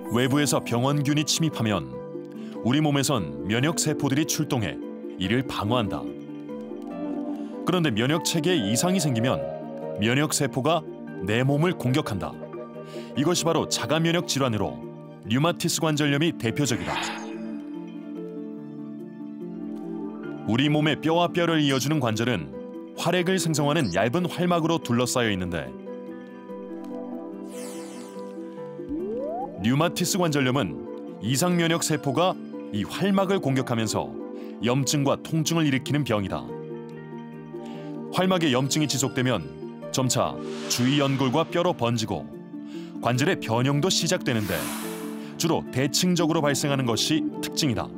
외부에서 병원균이 침입하면 우리 몸에선 면역 세포들이 출동해 이를 방어한다. 그런데 면역 체계에 이상이 생기면 면역 세포가 내 몸을 공격한다. 이것이 바로 자가 면역 질환으로 류마티스 관절염이 대표적이다. 우리 몸의 뼈와 뼈를 이어주는 관절은 활액을 생성하는 얇은 활막으로 둘러싸여 있는데 류마티스 관절염은 이상 면역 세포가 이 활막을 공격하면서 염증과 통증을 일으키는 병이다. 활막에 염증이 지속되면 점차 주위 연골과 뼈로 번지고 관절의 변형도 시작되는데 주로 대칭적으로 발생하는 것이 특징이다.